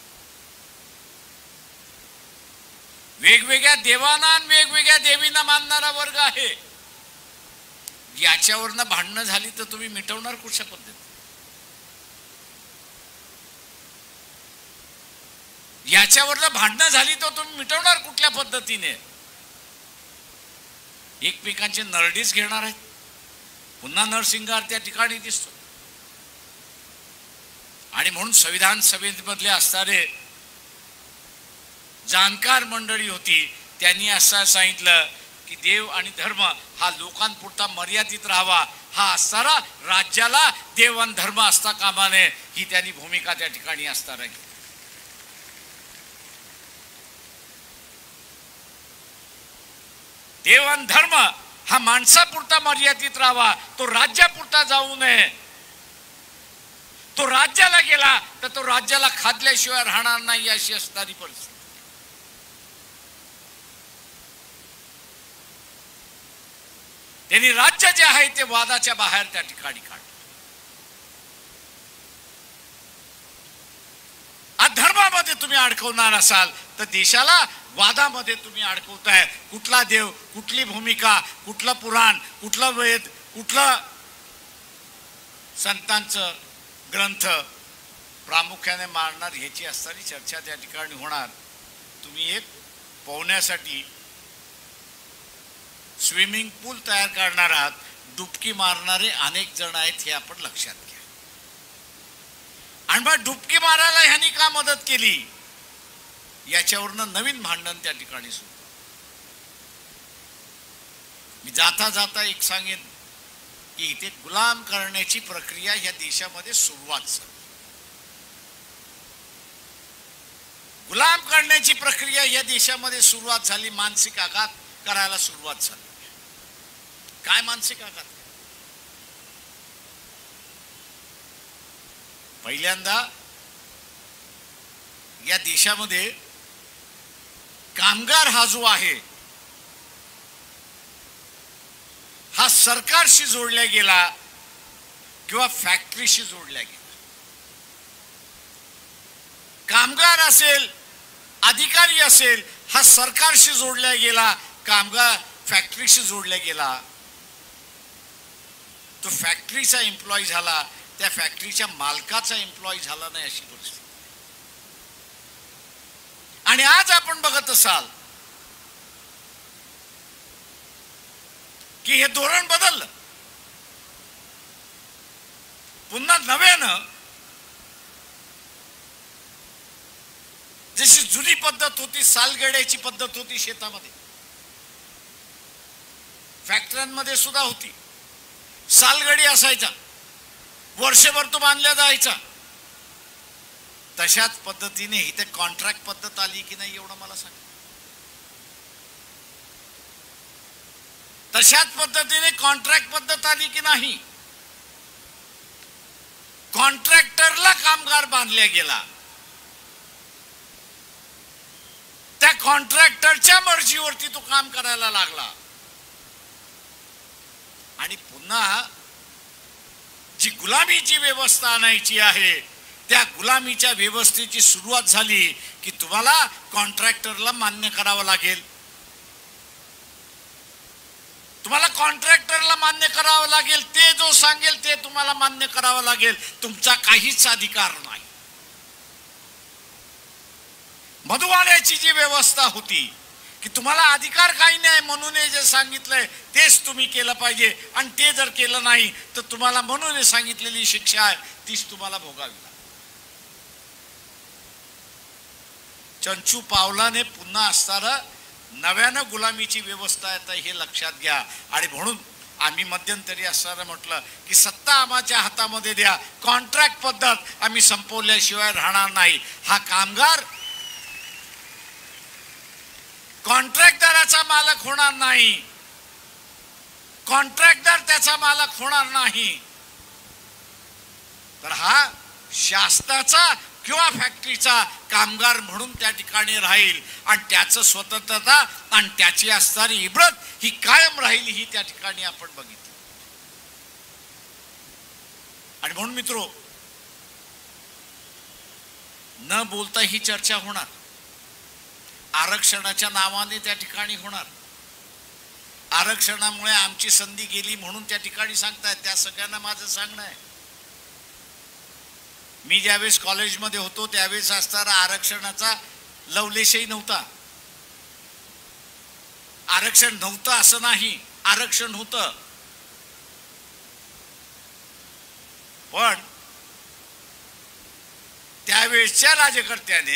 वेगवेगळ्या देवांना आणि वेगवेगळ्या देवींना मानणारा वर्ग आहे. याच्यावरनं भांडणं झाली तर तुम्ही मिटवणार कुठच्या पद्धतीने? याच्यावरनं भांडणं झाली तर तुम्ही मिटवणार कुठल्या पद्धतीने? एकमेकांचे नरडीच घेणार आहेत. पुन्हा नरसिंगार त्या ठिकाणी दिसतो. आणि म्हणून संविधान सभेमधले असणारे जाणकार मंडळी होती, त्यांनी असं सांगितलं की देव आणि धर्म हा लोकांपुरता मर्यादित राहावा, हा असणारा राज्याला देव आणि धर्म असता कामा नये, ही त्यांनी भूमिका त्या ठिकाणी असणार आहे. देव आणि धर्म हा माणसापुरता मर्यादित राहावा, तो राज्यापुरता जाऊ नये. तो राज्याला गेला तर तो राज्याला खाल्ल्याशिवाय राहणार नाही अशी असणारी परिस्थिती. त्यांनी राज्य जे आहे ते वादाच्या बाहेर त्या ठिकाणी काढलं. अधर्मामध्ये तुम्ही अडकवणार असाल तर देशाला वादामध्ये तुम्ही अडकवताय. कुठला देव, कुठली भूमिका, कुठलं पुराण, कुठलं वेद, कुठलं संतांचं ग्रंथ प्रामुख्याने मारणार ह्याची असणारी चर्चा त्या ठिकाणी होणार. तुम्ही एक पोहण्यासाठी स्विमिंग पूल तयार करणार आहात, डुबकी मारणारे अनेक जण आहेत हे आपण लक्षात घ्या. आणि मग डुबकी मारायला ह्यांनी का मदत केली याच्यावरनं नवीन भांडण त्या ठिकाणी सुरू. मी जाता जाता एक सांगेन की इथे गुलाम करण्याची प्रक्रिया या देशामध्ये सुरुवात झाली. गुलाम करण्याची प्रक्रिया या देशामध्ये सुरुवात झाली. मानसिक आघात करायला सुरुवात झाली. काय मानसिक आघात? पहिल्यांदा या देशामध्ये कामगार हा जो आहे हा सरकारशी जोडला गेला किंवा फॅक्टरीशी जोडला गेला. कामगार असेल, अधिकारी असेल, हा सरकारशी जोडला गेला, कामगार फॅक्टरीशी जोडला गेला. तो फॅक्टरीचा एम्प्लॉई झाला, त्या फॅक्टरीच्या मालकाचा एम्प्लॉई झाला नाही अशी परिस्थिती. आणि आज आपण बघत असाल की हे धोरण बदललं. पुन्हा नव्यानं जशी जुनी पद्धत होती, सालगड्याची पद्धत होती शेतामध्ये, फॅक्टऱ्यांमध्ये सुद्धा होती. सालगडी असायचा, वर्षभर तो बांधला जायचा. तशाच पद्धतीने इथे कॉन्ट्रॅक्ट पद्धत आली की नाही एवढं मला सांग. तशाच पद्धतीने कॉन्ट्रॅक्ट पद्धत आली की नाही? कॉन्ट्रॅक्टरला कामगार बांधला गेला. कॉन्ट्रॅक्टरच्या मर्जीवरती तो काम करायला लागला आणि पुन्हा जी गुलामीची व्यवस्था आणायची आहे त्या गुलामीच्या व्यवस्थेची सुरुवात झाली की तुम्हाला कॉन्ट्रॅक्टरला मान्य करावं लागेल, तुम्हाला कॉन्ट्रॅक्टरला मान्य करावं लागेल, ते जो सांगेल ते तुम्हाला मान्य करावं लागेल, तुमचा काहीच अधिकार नाही. मधुवाड्याची जी व्यवस्था होती की तुम्हाला अधिकार काही नाही, म्हणून जे सांगितलंय तेच तुम्ही केलं पाहिजे आणि ते जर केलं नाही तर तुम्हाला म्हणून सांगितलेली शिक्षा आहे तीच तुम्हाला भोगावी लागेल. चंचू पावलाने पुन्हा असणारा नव्यानं गुलामीची व्यवस्था आहे हे लक्षात घ्या. आणि म्हणून आम्ही मध्यंतरी असताना म्हटलं की सत्ता आम्हाच्या हातामध्ये द्या, कॉन्ट्रॅक्ट पद्धत आम्ही संपवल्याशिवाय राहणार नाही. हा कामगार कॉन्ट्रॅक्टदाराचा मालक होणार नाही, कॉन्ट्रॅक्टदार त्याचा मालक होणार नाही, तर हा शासनाचा किंवा फॅक्टरीचा कामगार म्हणून त्या ठिकाणी राहील आणि त्याचं स्वतंत्रता आणि त्याची असणारी इब्रत ही कायम राहील ही त्या ठिकाणी आपण बघितलं. आणि म्हणून मित्रो, न बोलता ही चर्चा होणार, आरक्षणाच्या नावाने त्या ठिकाणी होणार. आरक्षणामुळे आमची संधी गेली म्हणून त्या ठिकाणी सांगतायत. त्या सगळ्यांना माझं सांगणं आहे, मी ज्यावेळेस कॉलेजमध्ये होतो त्यावेळेस असणारा आरक्षणाचा लवलेशही नव्हता. आरक्षण नव्हतं असं नाही, आरक्षण होतं. पण त्यावेळेसच्या राज्यकर्त्याने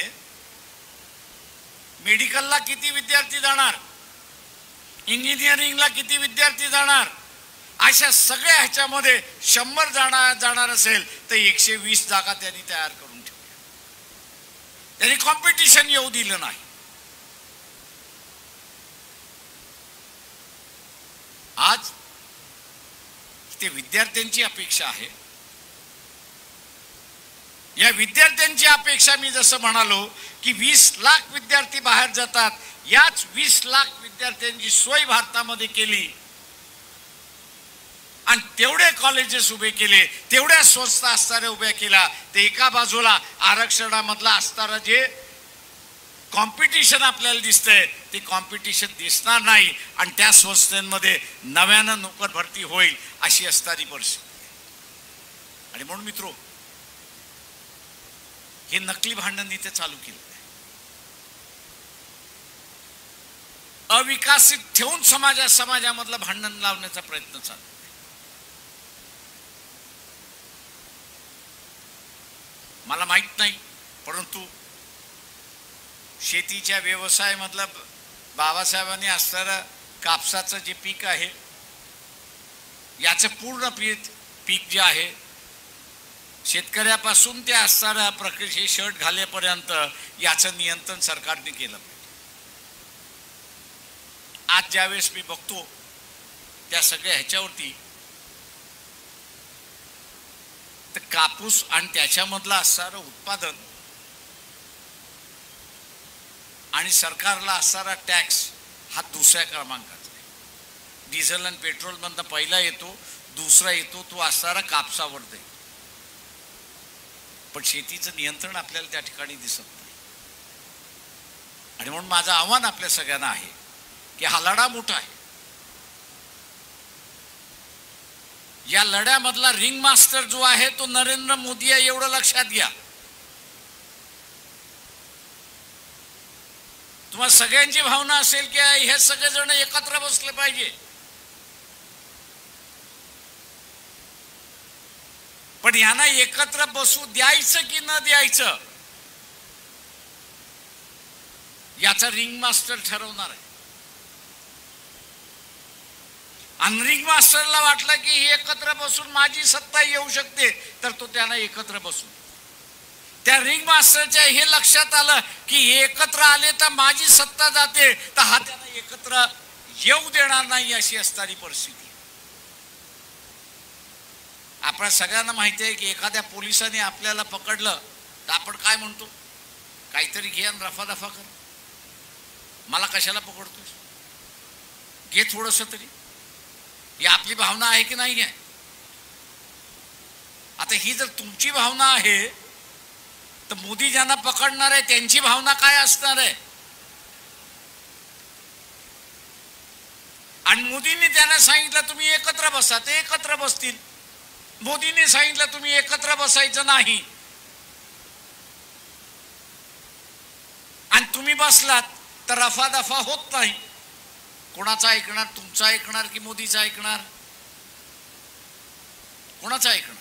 मेडिकलला किती विद्यार्थी जाणार, इंजिनिअरिंगला किती विद्यार्थी जाणार, अशा सगळ्या ह्याच्यामध्ये 100 जाणार असेल तर 120 जागा त्यांनी तयार करून ठेवल्या. त्यांनी कॉम्पिटिशन येऊ दिलं नाही. आज ते विद्यार्थ्यांची अपेक्षा आहे. या विद्यार्थ्यांची अपेक्षा मी जसं म्हणालो की 20 लाख विद्यार्थी बाहेर जातात, याच 20 लाख विद्यार्थ्यांची सोय भारतामध्ये केली आणि तेवढे कॉलेजेस उभे केले, तेवढ्या संस्था असणाऱ्या उभ्या केल्या, ते एका बाजूला आरक्षणामधला असणारं जे कॉम्पिटिशन आपल्याला दिसतंय ते कॉम्पिटिशन दिसणार नाही आणि त्या संस्थांमध्ये नव्यानं नोकर भरती होईल अशी असणारी परिस्थिती. आणि म्हणून मित्रो, हे नकली भांडण इथे चालू केलं, अविकसित ठेवून समाजामधलं भांडण लावण्याचा प्रयत्न चालू. मला माहित नाही, परंतु शेतीच्या व्यवसायामधलं बाबासाहेबांनी असणारं कापसाचं जे पीक आहे याचं पूर्ण पीक जे आहे शेतकऱ्यापासून ते असणाऱ्या प्रक्रिये शर्ट घालेपर्यंत याचं नियंत्रण सरकारने केलं पाहिजे. आज ज्यावेळेस मी बघतो त्या सगळ्या ह्याच्यावरती तर कापूस आणि त्याच्यामधलं असणारं उत्पादन आणि सरकारला असणारा टॅक्स हा दुसऱ्या क्रमांकाचा आहे. डिझेल आणि पेट्रोल मधनं पहिला येतो, दुसरा येतो तो असणारा कापसावर जाईल. पण शेतीचं नियंत्रण आपल्याला त्या ठिकाणी दिसत नाही. आणि म्हणून माझं आव्हान आपल्या सगळ्यांना आहे की हा लढा मोठा आहे. या लढ्यामधला रिंग मास्टर जो आहे तो नरेंद्र मोदी आहे, एवढं लक्षात घ्या. तुम्हाला सगळ्यांची भावना असेल की हे सगळेजण एकत्र बसले पाहिजे, पण यांना एकत्र बसू द्यायचं की न द्यायचं याचा रिंग मास्टर ठरवणार आहे. आणि रिंग मास्टरला वाटलं की हे एकत्र बसून माझी सत्ता येऊ शकते तर तो त्यांना एकत्र बसून, त्या रिंग मास्टरच्या हे लक्षात आलं की हे एकत्र आले तर माझी सत्ता जाते, तर हा त्यांना एकत्र येऊ देणार नाही अशी असणारी परिस्थिती. आपल्या सगळ्यांना माहिती आहे की एखाद्या पोलिसाने आपल्याला पकडलं तर आपण काय म्हणतो, काहीतरी घे आणि रफादफा कर. मला कशाला पकडतोस, घे थोडंसं तरी. ही आपली भावना आहे की नाही आहे? आता ही जर तुमची भावना आहे तर मोदी ज्यांना पकडणार आहे त्यांची भावना काय असणार आहे? आणि मोदींनी त्यांना सांगितलं तुम्ही एकत्र बसा, ते एकत्र बसतील. मोदींनी सांगितलं तुम्ही एकत्र बसायचं नाही आणि तुम्ही बसलात तर रफादफा होत नाही. कोणाचा ऐकणार? तुमचा ऐकणार की मोदीचा ऐकणार? कोणाचा ऐकणार?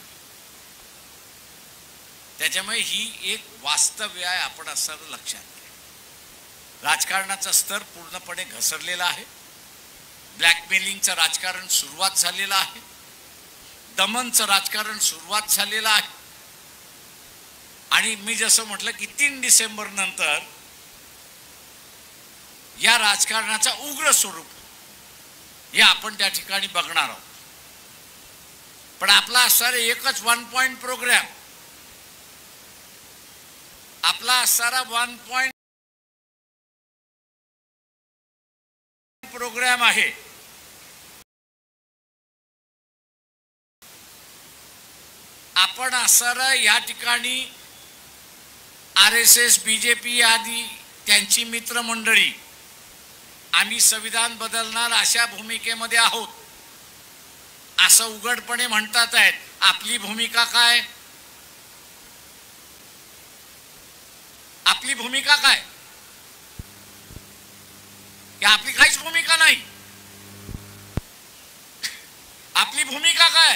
त्याच्यामुळे ही एक वास्तव्य आहे, आपण असं लक्षात घ्या. राजकारणाचा स्तर पूर्णपणे घसरलेला आहे. ब्लॅकमेलिंगचं राजकारण सुरुवात झालेलं आहे. दमनचं राजकारण सुरुवात झालेलं आहे. आणि मी जसं म्हटलं की 3 डिसेंबर नंतर या राजकारणाचा उग्र स्वरूप हे आपण त्या ठिकाणी बघणार आहोत. पण आपला असणारा एकच 1 पॉइंट प्रोग्राम, आपला असणारा 1 पॉइंट प्रोग्राम आहे. आपण असणारा या ठिकाणी RSS, BJP आदी त्यांची मित्रमंडळी आम्ही संविधान बदलणार अशा भूमिकेमध्ये आहोत असं उघडपणे म्हणतात आहेत. आपली भूमिका काय? आपली भूमिका काय? की आपली काहीच भूमिका नाही. आपली भूमिका काय?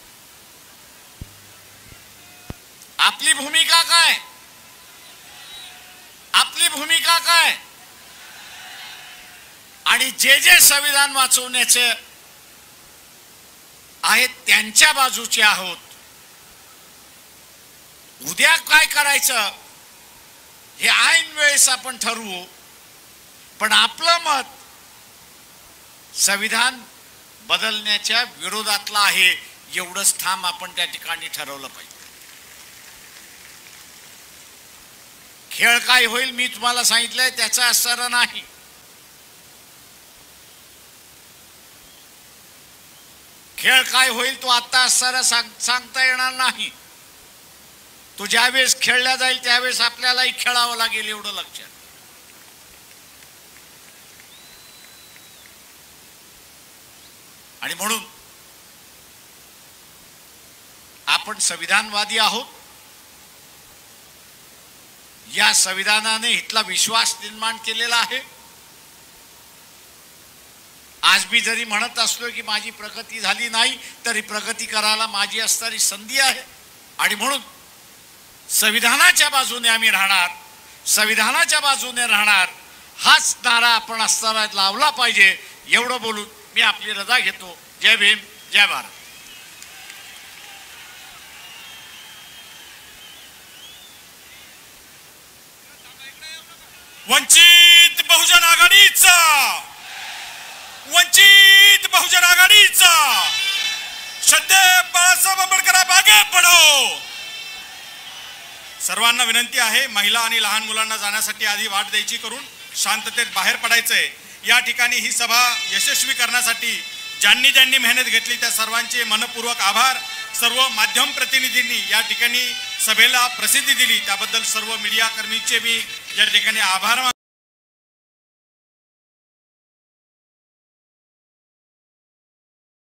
आपली भूमिका काय? आपली भूमिका काय? आणि जे जे संविधान वाचवण्याचे आहेत त्यांच्या बाजूचे आहोत. उद्या काय करायचं हे ऐन वेळेस आपण ठरवू, पण आपलं मत संविधान बदलण्याच्या विरोधातलं आहे एवढंच ठाम आपण त्या ठिकाणी ठरवलं पाहिजे. खेळ काय होईल मी तुम्हाला सांगितलंय, त्याचा असर नाही. खेळ काय होईल तो आता असर सांगता येणार नाही. तो ज्यावेळेस खेळला जाईल त्यावेळेस आपल्यालाही खेळावं लागेल एवढं लक्षात. आणि म्हणून आपण संविधानवादी आहोत. या संविधानाने इथला विश्वास निर्माण केलेला आहे. आज मी जरी म्हणत असलो की माझी प्रगती झाली नाही तरी प्रगती करायला माझी असणारी संधी आहे. आणि म्हणून संविधानाच्या बाजूने आम्ही राहणार, संविधानाच्या बाजूने राहणार हाच नारा आपण असताना लावला पाहिजे. एवढं बोलून मी आपली रजा घेतो. जय भीम, जय भारत. वंचित बहुजन आघाडीचा, वंचित बहुजन आघाडीचा, श्रद्धेय बाळासाहेब आंबेडकर मागे पडो. सर्वांना विनंती आहे, महिला आणि लहान मुलांना जाण्यासाठी आधी वाट द्यायची करून शांततेत बाहेर पडायचंय. या ठिकाणी ही सभा यशस्वी करण्यासाठी ज्यांनी ज्यांनी मेहनत घेतली त्या सर्वांचे मनपूर्वक आभार. सर्व माध्यम प्रतिनिधींनी या ठिकाणी सभेला प्रसिद्धी दिली त्याबद्दल सर्व मीडिया कर्मींचे मी या ठिकाणी आभार